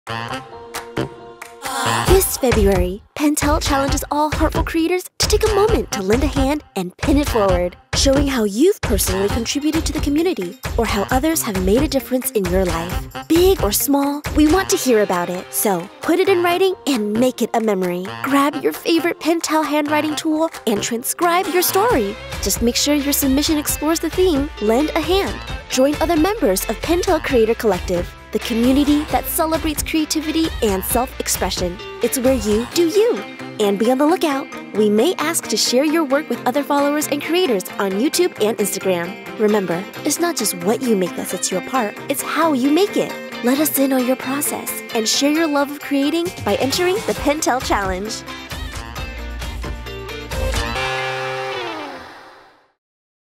This February, Pentel challenges all heartful creators to take a moment to lend a hand and pin it forward, showing how you've personally contributed to the community or how others have made a difference in your life. Big or small, we want to hear about it. So put it in writing and make it a memory. Grab your favorite Pentel handwriting tool and transcribe your story. Just make sure your submission explores the theme, Lend a Hand. Join other members of Pentel Creator Collective, the community that celebrates creativity and self-expression. It's where you do you. And be on the lookout. We may ask to share your work with other followers and creators on YouTube and Instagram. Remember, it's not just what you make that sets you apart, it's how you make it. Let us in on your process and share your love of creating by entering the Pentel Challenge.